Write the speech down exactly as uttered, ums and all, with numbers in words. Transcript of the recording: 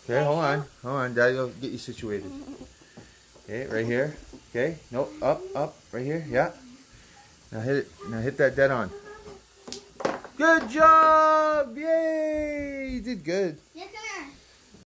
Okay, hold on. Hold on. Daddy will get you situated. Okay, right here. Okay. Nope. Up, up. Right here. Yeah. Now hit it. Now hit that dead on. Good job! Yay! You did good.